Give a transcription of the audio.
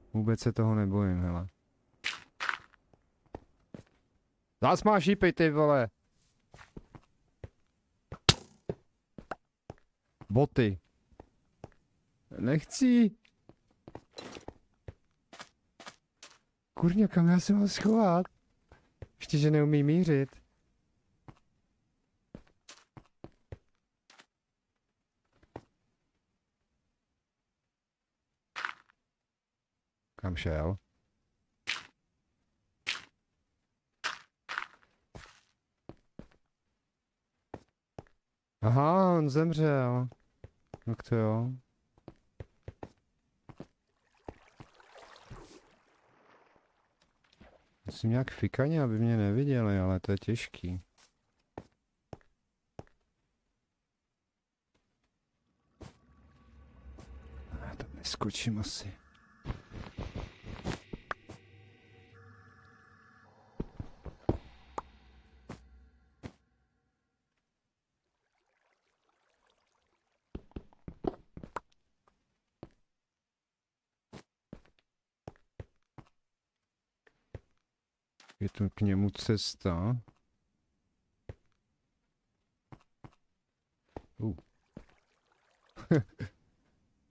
Vůbec se toho nebojím, hele. Zás máš šípej, ty vole. Boty. Nechci. Kurňa, kam já se mám schovat? Ještě, že neumí mířit. Kam šel? Aha, on zemřel. No to jo. Musím nějak fikaně, aby mě neviděli, ale to je těžký. Já tam neskočím asi. Je tu k němu cesta.